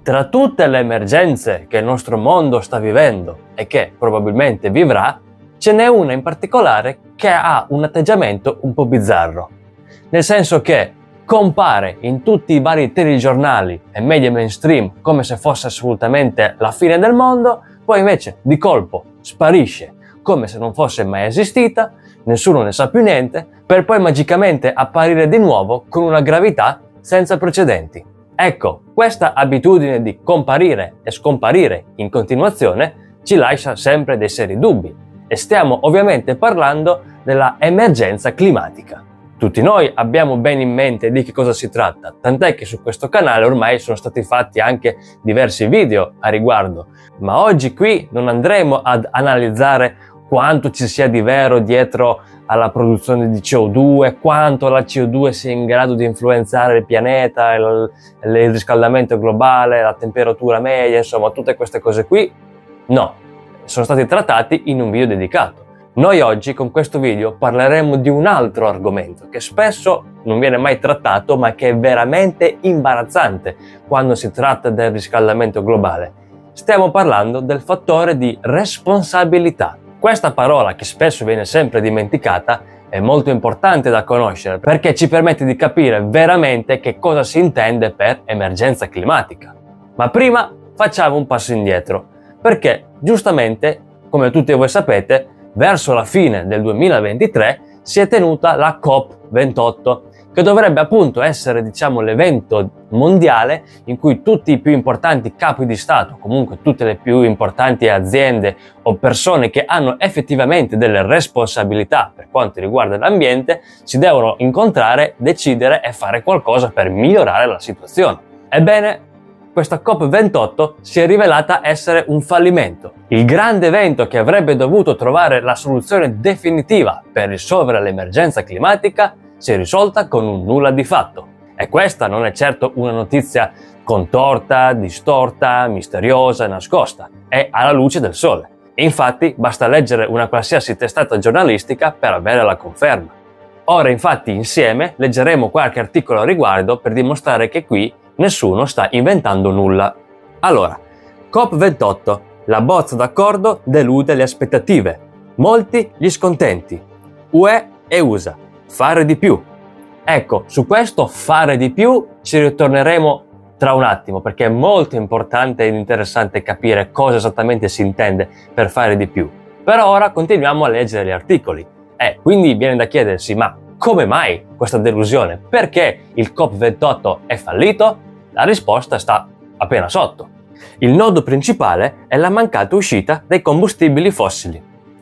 Tra tutte le emergenze che il nostro mondo sta vivendo e che probabilmente vivrà, ce n'è una in particolare che ha un atteggiamento un po' bizzarro. Nel senso che compare in tutti i vari telegiornali e media mainstream come se fosse assolutamente la fine del mondo, poi invece di colpo sparisce come se non fosse mai esistita, nessuno ne sa più niente, per poi magicamente apparire di nuovo con una gravità senza precedenti. Ecco, questa abitudine di comparire e scomparire in continuazione ci lascia sempre dei seri dubbi e stiamo ovviamente parlando della emergenza climatica. Tutti noi abbiamo ben in mente di che cosa si tratta, tant'è che su questo canale ormai sono stati fatti anche diversi video a riguardo, ma oggi qui non andremo ad analizzare quanto ci sia di vero dietro alla produzione di CO2, quanto la CO2 sia in grado di influenzare il pianeta, il riscaldamento globale, la temperatura media, insomma tutte queste cose qui. No, sono stati trattati in un video dedicato. Noi oggi con questo video parleremo di un altro argomento che spesso non viene mai trattato ma che è veramente imbarazzante quando si tratta del riscaldamento globale. Stiamo parlando del fattore di responsabilità. Questa parola, che spesso viene sempre dimenticata, è molto importante da conoscere perché ci permette di capire veramente che cosa si intende per emergenza climatica. Ma prima facciamo un passo indietro, perché giustamente, come tutti voi sapete, verso la fine del 2023 si è tenuta la COP28, che dovrebbe appunto essere, l'evento mondiale in cui tutti i più importanti capi di Stato, comunque tutte le più importanti aziende o persone che hanno effettivamente delle responsabilità per quanto riguarda l'ambiente, si devono incontrare, decidere e fare qualcosa per migliorare la situazione. Ebbene, questa COP28 si è rivelata essere un fallimento. Il grande evento che avrebbe dovuto trovare la soluzione definitiva per risolvere l'emergenza climatica si è risolta con un nulla di fatto. E questa non è certo una notizia contorta, distorta, misteriosa, nascosta. È alla luce del sole. E infatti basta leggere una qualsiasi testata giornalistica per avere la conferma. Ora infatti insieme leggeremo qualche articolo a riguardo per dimostrare che qui nessuno sta inventando nulla. Allora, COP28. La bozza d'accordo delude le aspettative. Molti gli scontenti. UE e USA. Fare di più. Ecco, su questo fare di più ci ritorneremo tra un attimo, perché è molto importante ed interessante capire cosa esattamente si intende per fare di più. Per ora continuiamo a leggere gli articoli. Quindi viene da chiedersi, ma come mai questa delusione? Perché il COP28 è fallito? La risposta sta appena sotto. Il nodo principale è la mancata uscita dai combustibili fossili.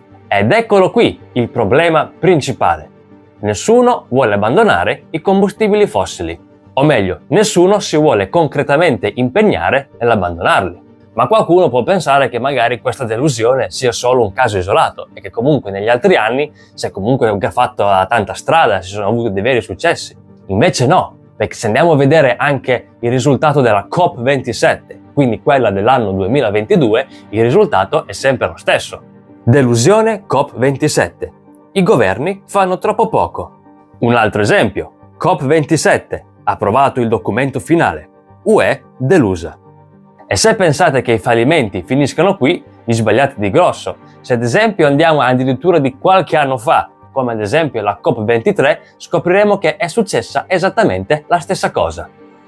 Ed eccolo qui il problema principale. Nessuno vuole abbandonare i combustibili fossili, o meglio, nessuno si vuole concretamente impegnare nell'abbandonarli. Ma qualcuno può pensare che magari questa delusione sia solo un caso isolato e che comunque negli altri anni si è comunque fatto tanta strada, si sono avuti dei veri successi. Invece no, perché se andiamo a vedere anche il risultato della COP27, quindi quella dell'anno 2022, il risultato è sempre lo stesso. Delusione COP27. I governi fanno troppo poco. Un altro esempio, COP27, approvato il documento finale, UE delusa. E se pensate che i fallimenti finiscano qui, vi sbagliate di grosso. Se ad esempio andiamo addirittura di qualche anno fa, come ad esempio la COP23, scopriremo che è successa esattamente la stessa cosa.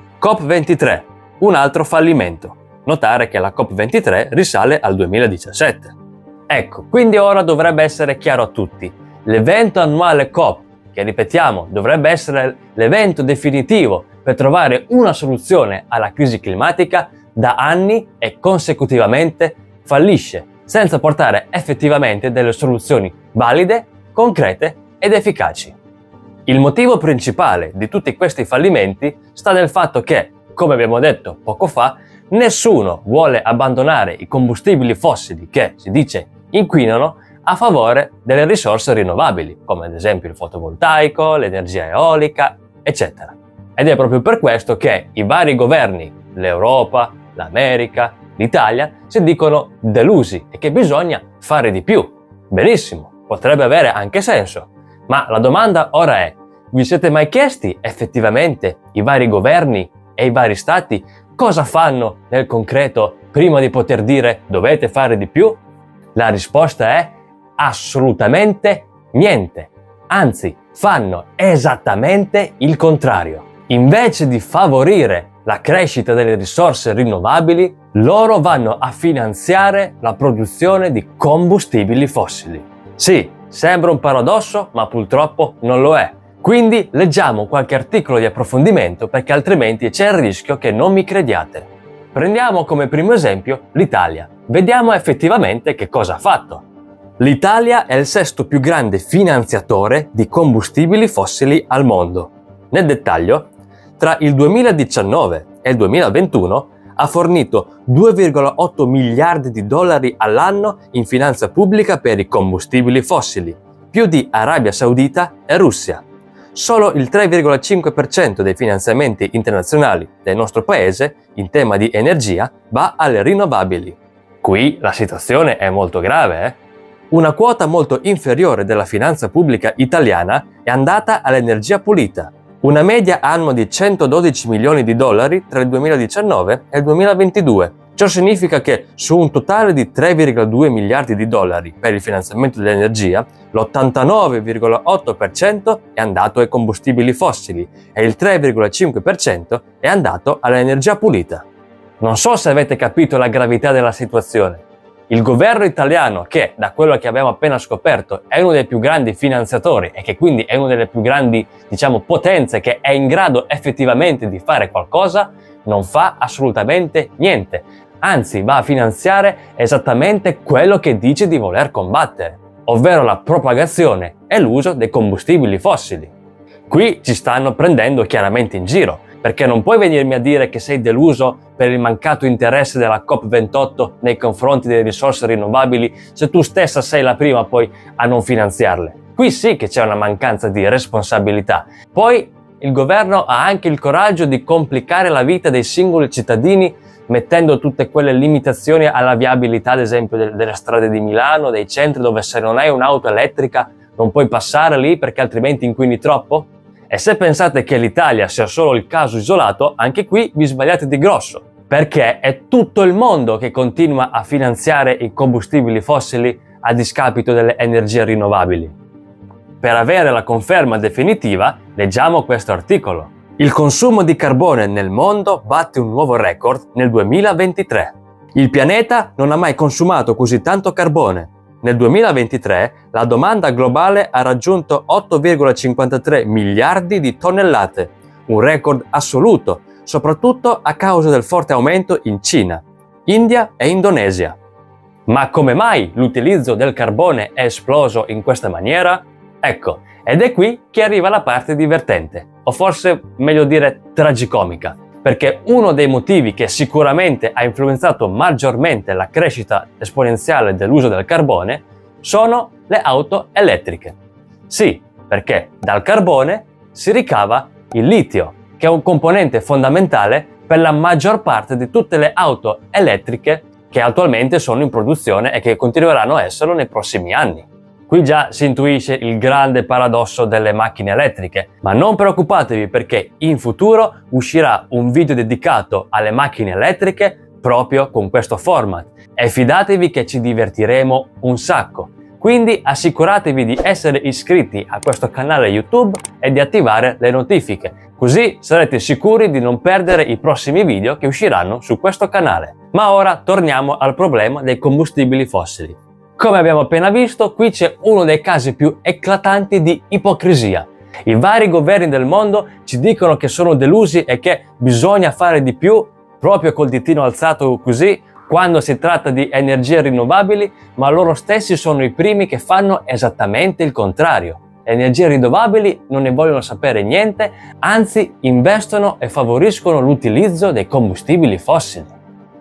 COP23, un altro fallimento. Notare che la COP23 risale al 2017. Ecco, quindi ora dovrebbe essere chiaro a tutti. L'evento annuale COP, che ripetiamo dovrebbe essere l'evento definitivo per trovare una soluzione alla crisi climatica, da anni e consecutivamente fallisce, senza portare effettivamente delle soluzioni valide, concrete ed efficaci. Il motivo principale di tutti questi fallimenti sta nel fatto che, come abbiamo detto poco fa, nessuno vuole abbandonare i combustibili fossili che, si dice, inquinano a favore delle risorse rinnovabili, come ad esempio il fotovoltaico, l'energia eolica, eccetera. Ed è proprio per questo che i vari governi, l'Europa, l'America, l'Italia, si dicono delusi e che bisogna fare di più. Benissimo, potrebbe avere anche senso, ma la domanda ora è: vi siete mai chiesti effettivamente i vari governi e i vari stati cosa fanno nel concreto prima di poter dire dovete fare di più? La risposta è assolutamente niente. Anzi, fanno esattamente il contrario. Invece di favorire la crescita delle risorse rinnovabili, loro vanno a finanziare la produzione di combustibili fossili. Sì, sembra un paradosso, ma purtroppo non lo è. Quindi leggiamo qualche articolo di approfondimento perché altrimenti c'è il rischio che non mi crediate. Prendiamo come primo esempio l'Italia. Vediamo effettivamente che cosa ha fatto. L'Italia è il sesto più grande finanziatore di combustibili fossili al mondo. Nel dettaglio, tra il 2019 e il 2021 ha fornito 2,8 miliardi di dollari all'anno in finanza pubblica per i combustibili fossili, più di Arabia Saudita e Russia. Solo il 3,5% dei finanziamenti internazionali del nostro paese in tema di energia va alle rinnovabili. Qui la situazione è molto grave, eh? Una quota molto inferiore della finanza pubblica italiana è andata all'energia pulita. Una media annua di 112 milioni di dollari tra il 2019 e il 2022. Ciò significa che su un totale di 3,2 miliardi di dollari per il finanziamento dell'energia, l'89,8% è andato ai combustibili fossili e il 3,5% è andato all'energia pulita. Non so se avete capito la gravità della situazione. Il governo italiano, che da quello che abbiamo appena scoperto è uno dei più grandi finanziatori e che quindi è una delle più grandi, potenze che è in grado effettivamente di fare qualcosa, non fa assolutamente niente. Anzi, va a finanziare esattamente quello che dice di voler combattere, ovvero la propagazione e l'uso dei combustibili fossili. Qui ci stanno prendendo chiaramente in giro, perché non puoi venirmi a dire che sei deluso per il mancato interesse della COP28 nei confronti delle risorse rinnovabili se tu stessa sei la prima poi a non finanziarle. Qui sì che c'è una mancanza di responsabilità. Poi il governo ha anche il coraggio di complicare la vita dei singoli cittadini mettendo tutte quelle limitazioni alla viabilità, ad esempio, delle strade di Milano, dei centri dove se non hai un'auto elettrica non puoi passare lì perché altrimenti inquini troppo? E se pensate che l'Italia sia solo il caso isolato, anche qui vi sbagliate di grosso, perché è tutto il mondo che continua a finanziare i combustibili fossili a discapito delle energie rinnovabili. Per avere la conferma definitiva, leggiamo questo articolo. Il consumo di carbone nel mondo batte un nuovo record nel 2023. Il pianeta non ha mai consumato così tanto carbone. Nel 2023 la domanda globale ha raggiunto 8,53 miliardi di tonnellate, un record assoluto, soprattutto a causa del forte aumento in Cina, India e Indonesia. Ma come mai l'utilizzo del carbone è esploso in questa maniera? Ecco, ed è qui che arriva la parte divertente, o forse meglio dire tragicomica. Perché uno dei motivi che sicuramente ha influenzato maggiormente la crescita esponenziale dell'uso del carbone sono le auto elettriche. Sì, perché dal carbone si ricava il litio, che è un componente fondamentale per la maggior parte di tutte le auto elettriche che attualmente sono in produzione e che continueranno a esserlo nei prossimi anni. Qui già si intuisce il grande paradosso delle macchine elettriche, ma non preoccupatevi perché in futuro uscirà un video dedicato alle macchine elettriche proprio con questo format e fidatevi che ci divertiremo un sacco. Quindi assicuratevi di essere iscritti a questo canale YouTube e di attivare le notifiche, così sarete sicuri di non perdere i prossimi video che usciranno su questo canale. Ma ora torniamo al problema dei combustibili fossili. Come abbiamo appena visto, qui c'è uno dei casi più eclatanti di ipocrisia. I vari governi del mondo ci dicono che sono delusi e che bisogna fare di più, proprio col ditino alzato così, quando si tratta di energie rinnovabili, ma loro stessi sono i primi che fanno esattamente il contrario. Le energie rinnovabili non ne vogliono sapere niente, anzi investono e favoriscono l'utilizzo dei combustibili fossili.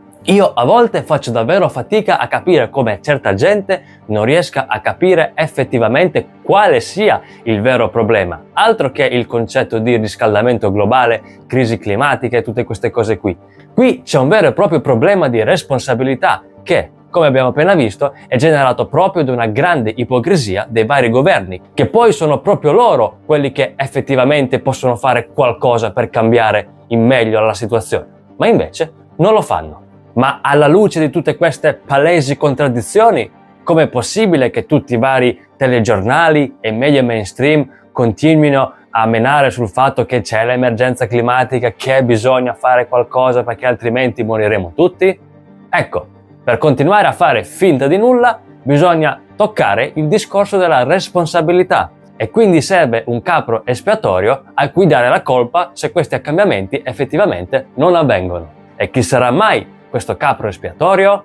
Io a volte faccio davvero fatica a capire come certa gente non riesca a capire effettivamente quale sia il vero problema, altro che il concetto di riscaldamento globale, crisi climatica e tutte queste cose qui. Qui c'è un vero e proprio problema di responsabilità che, come abbiamo appena visto, è generato proprio da una grande ipocrisia dei vari governi, che poi sono proprio loro quelli che effettivamente possono fare qualcosa per cambiare in meglio la situazione. ma invece non lo fanno. Ma alla luce di tutte queste palesi contraddizioni, com'è possibile che tutti i vari telegiornali e media mainstream continuino a menare sul fatto che c'è l'emergenza climatica, che bisogna fare qualcosa perché altrimenti moriremo tutti? Ecco, per continuare a fare finta di nulla, bisogna toccare il discorso della responsabilità e quindi serve un capro espiatorio a cui dare la colpa se questi cambiamenti effettivamente non avvengono. E chi sarà mai questo capro espiatorio?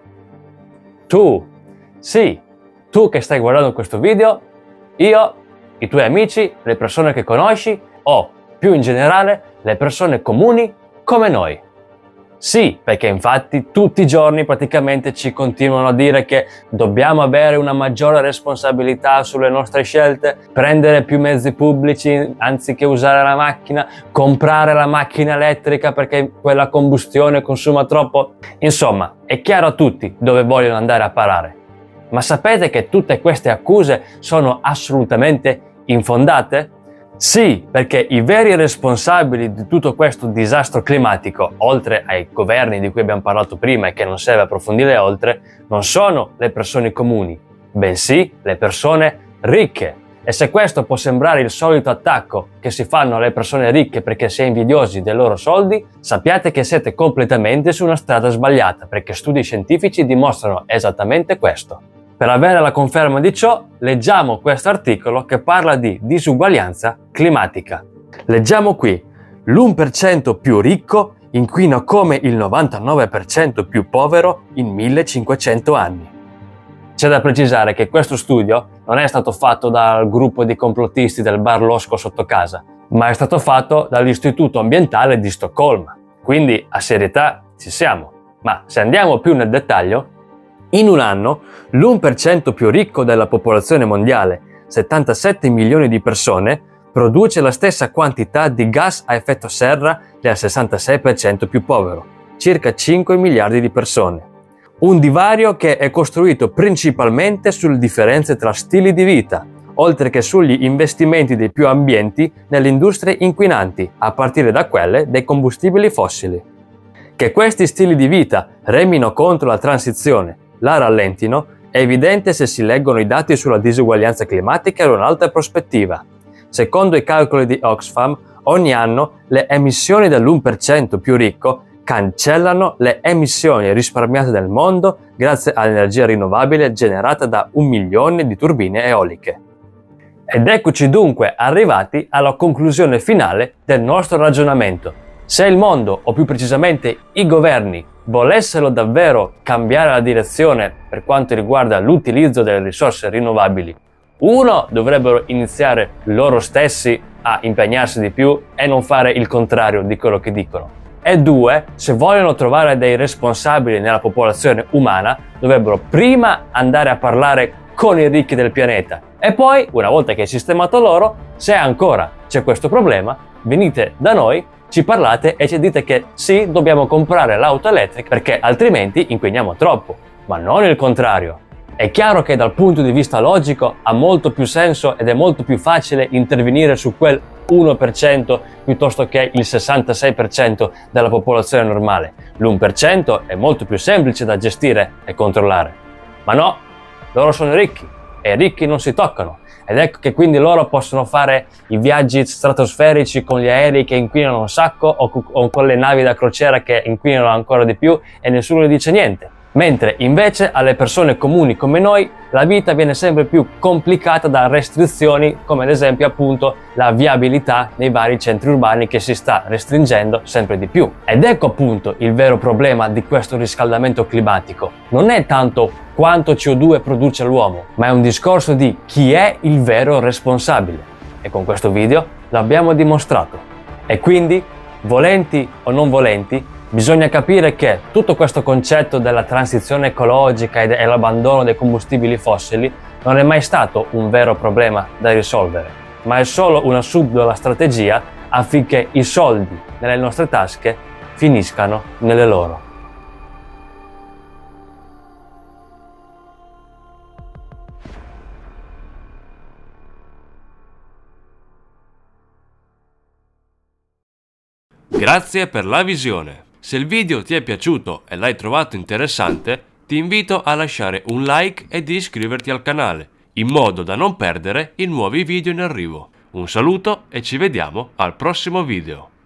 Tu! Sì, tu che stai guardando questo video, io, i tuoi amici, le persone che conosci o, più in generale, le persone comuni come noi. Sì, perché infatti tutti i giorni praticamente ci continuano a dire che dobbiamo avere una maggiore responsabilità sulle nostre scelte, prendere più mezzi pubblici anziché usare la macchina, comprare la macchina elettrica perché quella combustione consuma troppo. Insomma, è chiaro a tutti dove vogliono andare a parare. Ma sapete che tutte queste accuse sono assolutamente infondate? Sì, perché i veri responsabili di tutto questo disastro climatico, oltre ai governi di cui abbiamo parlato prima e che non serve approfondire oltre, non sono le persone comuni, bensì le persone ricche. E se questo può sembrare il solito attacco che si fanno alle persone ricche perché si è invidiosi dei loro soldi, sappiate che siete completamente su una strada sbagliata, perché studi scientifici dimostrano esattamente questo. Per avere la conferma di ciò, leggiamo questo articolo che parla di disuguaglianza climatica. Leggiamo qui: l'1% più ricco inquina come il 99% più povero in 1500 anni. C'è da precisare che questo studio non è stato fatto dal gruppo di complottisti del bar Losco sotto casa, ma è stato fatto dall'Istituto Ambientale di Stoccolma. Quindi a serietà ci siamo. Ma se andiamo più nel dettaglio, in un anno l'1% più ricco della popolazione mondiale, 77 milioni di persone, produce la stessa quantità di gas a effetto serra del 66% più povero, circa 5 miliardi di persone. Un divario che è costruito principalmente sulle differenze tra stili di vita, oltre che sugli investimenti dei più ambienti nelle industrie inquinanti, a partire da quelle dei combustibili fossili. Che questi stili di vita remino contro la transizione, la rallentino, è evidente se si leggono i dati sulla disuguaglianza climatica in un'altra prospettiva. Secondo i calcoli di Oxfam, ogni anno le emissioni dell'1% più ricco cancellano le emissioni risparmiate nel mondo grazie all'energia rinnovabile generata da 1 milione di turbine eoliche. Ed eccoci dunque arrivati alla conclusione finale del nostro ragionamento. Se il mondo, o più precisamente i governi, volessero davvero cambiare la direzione per quanto riguarda l'utilizzo delle risorse rinnovabili, uno, dovrebbero iniziare loro stessi a impegnarsi di più e non fare il contrario di quello che dicono. E due, se vogliono trovare dei responsabili nella popolazione umana, dovrebbero prima andare a parlare con i ricchi del pianeta e poi, una volta che è sistemato loro, se ancora c'è questo problema, venite da noi, ci parlate e ci dite che sì, dobbiamo comprare l'auto elettrica perché altrimenti inquiniamo troppo, ma non il contrario. È chiaro che dal punto di vista logico ha molto più senso ed è molto più facile intervenire su quel 1% piuttosto che il 66% della popolazione normale. L'1% è molto più semplice da gestire e controllare. Ma no, loro sono ricchi e i ricchi non si toccano. Ed ecco che quindi loro possono fare i viaggi stratosferici con gli aerei che inquinano un sacco o con le navi da crociera che inquinano ancora di più e nessuno gli dice niente. Mentre invece alle persone comuni come noi la vita viene sempre più complicata da restrizioni come ad esempio appunto la viabilità nei vari centri urbani che si sta restringendo sempre di più. Ed ecco appunto il vero problema di questo riscaldamento climatico. Non è tanto quanto CO2 produce l'uomo, ma è un discorso di chi è il vero responsabile. E con questo video l'abbiamo dimostrato. E quindi, volenti o non volenti, bisogna capire che tutto questo concetto della transizione ecologica e l'abbandono dei combustibili fossili non è mai stato un vero problema da risolvere, ma è solo una subdola strategia affinché i soldi nelle nostre tasche finiscano nelle loro. Grazie per la visione. Se il video ti è piaciuto e l'hai trovato interessante, ti invito a lasciare un like e di iscriverti al canale, in modo da non perdere i nuovi video in arrivo. Un saluto e ci vediamo al prossimo video.